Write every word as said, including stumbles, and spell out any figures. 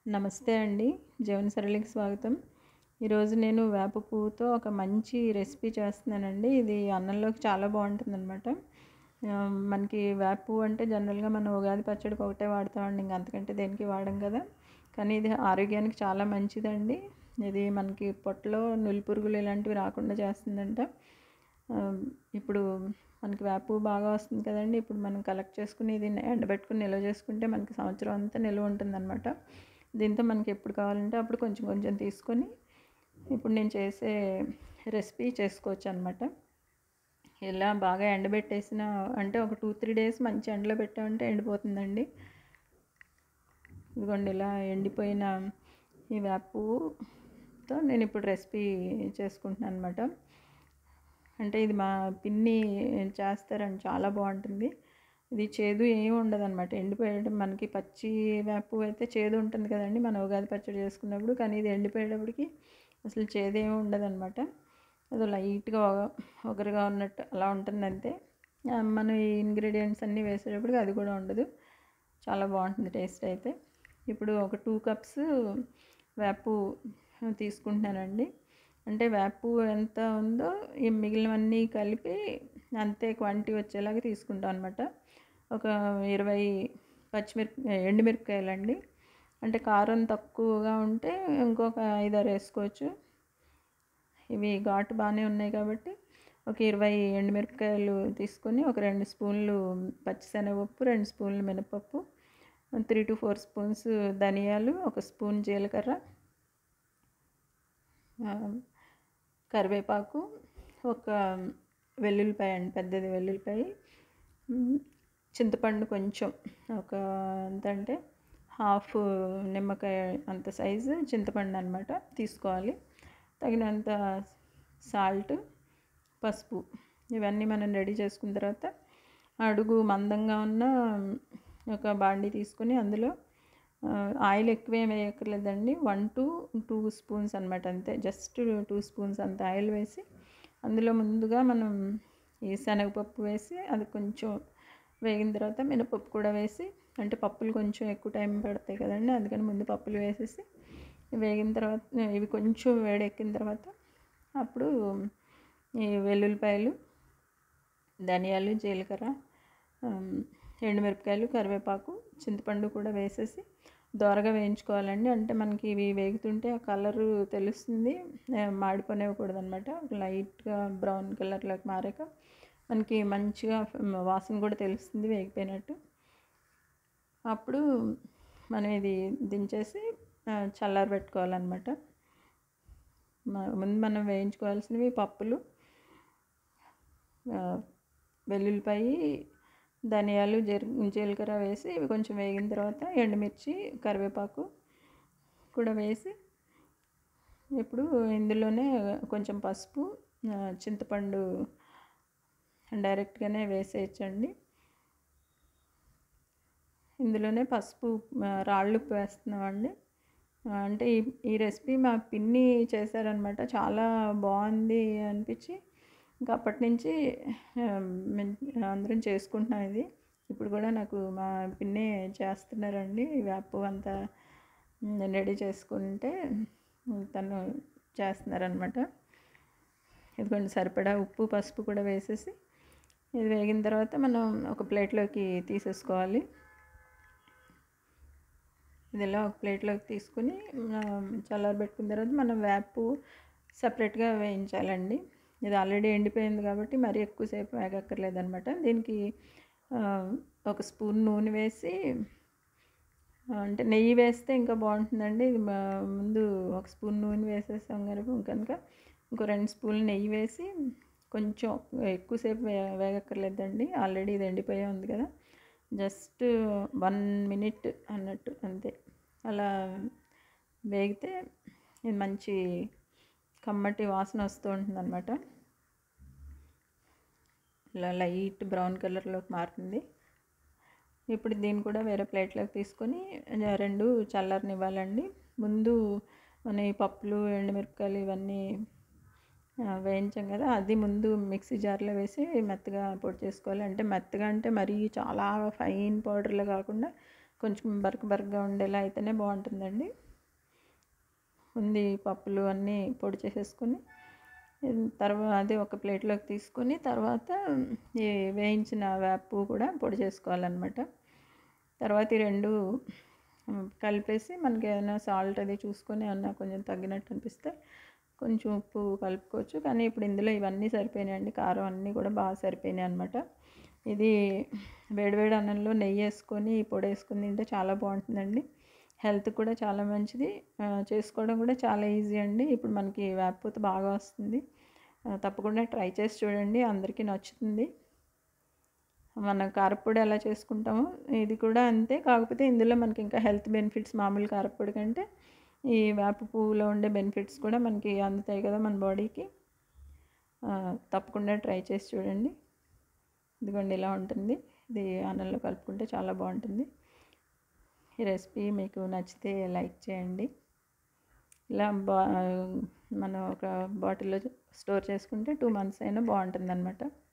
నమస్తే అండి. జీవన సరళికి స్వాగతం. ఈరోజు నేను వేప పువ్వుతో ఒక మంచి రెసిపీ చేస్తున్నానండి. ఇది అన్నంలోకి చాలా బావుంటుందనమాట. ఆహ్, మనకి వేప పువ్వు అంటే జనరల్‌గా మనం ఉగాది పచ్చడికి ఒకటే వాడతామండి. ఇంక అంతకంటే దేనికి వాడం కదా! కానీ ఇది ఆరోగ్యానికి చాలా మంచిదండి. ఇది మనకి పొట్టలో నులిపురుగులు ఇలాంటివి రాకుండా చేస్తుందంట. ఆహ్, ఇప్పుడు మనకి వేప పువ్వు బాగా వస్తుంది కదండీ! ఇప్పుడు మనం కలెక్ట్ చేసుకొని ఇది ఎండబెట్టుకొని నిల్వ చేసుకుంటే మనకి సంవత్సరం అంతా నిల్వ ఉంటుందనమాట. దీంతో మనకి ఎప్పుడు కావాలంటే అప్పుడు కొంచెం కొంచెం తీసుకొని ఇప్పుడు నేను చేసే రెసిపీ చేసుకోవచ్చనమాట. ఇలా బాగా ఎండబెట్టేసిన అంటే ఒక రెండు, మూడు డేస్ మంచి ఎండలో పెట్టామంటే ఎండిపోతుందండి. ఇదిగోండి ఇలా ఎండిపోయిన ఈ వేప పువ్వుతో నేను ఇప్పుడు రెసిపీ చేసుకుంటున్నాననమాట. అంటే ఇది మా పిన్ని చేస్తారండి, చాలా బావుంటుంది. ఇది చేదు ఏమి ఉండదనమాట. ఎండిపోయడం మనకి పచ్చి వేప పువ్వు అయితే చేదు ఉంటుంది కదండీ! మనం ఉగాది పచ్చడి చేసుకున్నప్పుడు. కానీ ఇది ఎండిపోయేటప్పటికి అసలు చేదేమి ఉండదనమాట. ఏదో లైట్‌గా ఒగ ఒగరుగా ఉన్నట్టు అలా ఉంటుందంతే. ఆహ్, మనం ఈ ఇంగ్రీడియెంట్స్ అన్నీ వేసేటప్పటికి అది కూడా ఉండదు. చాలా బావుంటుంది టేస్ట్ అయితే. ఇప్పుడు ఒక రెండు కప్స్ వేప పువ్వు తీసుకుంటున్నానండి. అంటే వేప పువ్వు ఎంత ఉందో ఈ మిగిలినవన్నీ కలిపి అంతే క్వాంటిటీ వచ్చేలాగా తీసుకుంటాం అనమాట. ఒక ఇరవై పచ్చిమిరప ఎండుమిరపకాయలండి. అంటే కారం తక్కువగా ఉంటే ఇంకొక ఐదు, ఆరు వేసుకోవచ్చు. ఇవి ఘాటు బాగానే ఉన్నాయి కాబట్టి ఒక ఇరవై ఎండుమిరపకాయలు తీసుకొని ఒక రెండు స్పూన్లు పచ్చిశనగపప్పు, రెండు స్పూన్లు మినపప్పు, మూడు నాలుగు స్పూన్స్ ధనియాలు, ఒక స్పూన్ జీలకర్ర, కరివేపాకు, ఒక వెల్లుల్లిపాయ అండి, పెద్దది వెల్లుల్లిపాయ, చింతపండు కొంచెం ఒక ఎంత అంటే హాఫ్ నిమ్మకాయ అంత సైజు చింతపండు అనమాట తీసుకోవాలి. తగినంత సాల్ట్, పసుపు ఇవన్నీ మనం రెడీ చేసుకున్న తర్వాత అడుగు మందంగా ఉన్న ఒక బాండీ తీసుకొని అందులో ఆయిల్ ఎక్కువేం వేయక్కర్లేదండి. వన్ టు టూ స్పూన్స్ అనమాట అంతే. జస్ట్ టూ స్పూన్స్ అంత ఆయిల్ వేసి అందులో ముందుగా మనం ఈ శనగపప్పు వేసి అది కొంచెం వేగిన తర్వాత మినపప్పు కూడా వేసి, అంటే పప్పులు కొంచెం ఎక్కువ టైం పడతాయి కదండి, అందుకని ముందు పప్పులు వేసేసి వేగిన తర్వాత ఇవి కొంచెం వేడెక్కిన తర్వాత అప్పుడు ఈ వెల్లుల్లిపాయలు, ధనియాలు, జీలకర్ర, ఎండుమిరపకాయలు, కరివేపాకు, చింతపండు కూడా వేసేసి దోరగా వేయించుకోవాలండి. అంటే మనకి ఇవి వేగుతుంటే ఆ కలరు తెలుస్తుంది, మాడిపోనివ్వకూడదనమాట. లైట్గా బ్రౌన్ కలర్లోకి మారాక మనకి మంచిగా వాసన కూడా తెలుస్తుంది వేగిపోయినట్టు. అప్పుడు మనం ఇది దించేసి చల్లారబెట్టుకోవాలన్నమాట. ముందు మనం వేయించుకోవాల్సినవి పప్పులు, వెల్లుల్లిపాయ, ధనియాలు, జీర జీలకర్ర వేసి ఇవి కొంచెం వేగిన తర్వాత ఎండుమిర్చి, కరివేపాకు కూడా వేసి ఇప్పుడు ఇందులోనే కొంచెం పసుపు, చింతపండు డైరెక్ట్గానే వేసేయచ్చండి. ఇందులోనే పసుపు, రాళ్ళుప్పు వేస్తున్నామండి. అంటే ఈ ఈ రెసిపీ మా పిన్ని చేశారనమాట. చాలా బాగుంది అనిపించి ఇంకా అప్పటి నుంచి అందరం చేసుకుంటున్నాం ఇది. ఇప్పుడు కూడా నాకు మా పిన్ని చేస్తున్నారండి. వేప పువ్వు అంతా రెడీ చేసుకుంటే తను చేస్తున్నారనమాట. ఇదిగోండి సరిపడా ఉప్పు, పసుపు కూడా వేసేసి ఇది వేగిన తర్వాత మనం ఒక ప్లేట్లోకి తీసేసుకోవాలి. ఇది ఇలా ఒక ప్లేట్లోకి తీసుకుని చల్లారబెట్టుకున్న తర్వాత మనం వేపు సపరేట్గా వేయించాలండి. ఇది ఆల్రెడీ ఎండిపోయింది కాబట్టి మరీ ఎక్కువసేపు వేగక్కర్లేదనమాట. దీనికి ఒక స్పూన్ నూనె వేసి, అంటే నెయ్యి వేస్తే ఇంకా బాగుంటుందండి. ఇది ముందు ఒక స్పూన్ నూనె వేసేసాం కనుక ఇంకో రెండు స్పూన్లు నెయ్యి వేసి కొంచెం ఎక్కువసేపు వే వేగక్కర్లేదండి. ఆల్రెడీ ఇది ఎండిపోయే ఉంది కదా, జస్ట్ వన్ మినిట్ అన్నట్టు అంతే. అలా వేగితే ఇది మంచి కమ్మటి వాసన వస్తూ ఉంటుందన్నమాట. ఇలా లైట్ బ్రౌన్ కలర్లోకి మారుతుంది. ఇప్పుడు దీన్ని కూడా వేరే ప్లేట్లోకి తీసుకొని రెండు చల్లారనివ్వాలండి. ముందు మన ఈ పప్పులు, ఎండుమిరపకాయలు ఇవన్నీ వేయించాం కదా, అది ముందు మిక్సీ జార్లో వేసి మెత్తగా పొడి చేసుకోవాలి. అంటే మెత్తగా అంటే మరీ చాలా ఫైన్ పౌడర్లో కాకుండా కొంచెం బరక బరకగా ఉండేలా అయితేనే బాగుంటుందండి. ఉంది పప్పులు అన్నీ పొడి చేసేసుకొని తర్వాత అది ఒక ప్లేట్లోకి తీసుకొని తర్వాత ఈ వేయించిన వేపు కూడా పొడి చేసుకోవాలన్నమాట. తర్వాత ఈ రెండు కలిపేసి మనకి ఏదైనా సాల్ట్ అది చూసుకొని ఏమన్నా కొంచెం తగ్గినట్టు అనిపిస్తే కొంచెం ఉప్పు కలుపుకోవచ్చు. కానీ ఇప్పుడు ఇందులో ఇవన్నీ సరిపోయినాయండి, కారం అన్నీ కూడా బాగా సరిపోయినాయి అనమాట. ఇది వేడివేడి అన్నంలో నెయ్యి వేసుకొని పొడి వేసుకొని తింటే చాలా బాగుంటుందండి. హెల్త్ కూడా చాలా మంచిది, చేసుకోవడం కూడా చాలా ఈజీ అండి. ఇప్పుడు మనకి వేపపూత బాగా వస్తుంది, తప్పకుండా ట్రై చేసి చూడండి, అందరికీ నచ్చుతుంది. మనం కారప్పొడి ఎలా చేసుకుంటామో ఇది కూడా అంతే, కాకపోతే ఇందులో మనకి ఇంకా హెల్త్ బెనిఫిట్స్ మామూలు కారప్పొడి కంటే ఈ వేప పువ్వులో ఉండే బెనిఫిట్స్ కూడా మనకి అందుతాయి కదా మన బాడీకి. తప్పకుండా ట్రై చేసి చూడండి. ఇదిగోండి ఇలా ఉంటుంది, ఇది అన్నంలో కలుపుకుంటే చాలా బాగుంటుంది. ఈ రెసిపీ మీకు నచ్చితే లైక్ చేయండి. ఇలా బా మనం ఒక బాటిల్లో స్టోర్ చేసుకుంటే టూ మంత్స్ అయినా బాగుంటుంది అన్నమాట.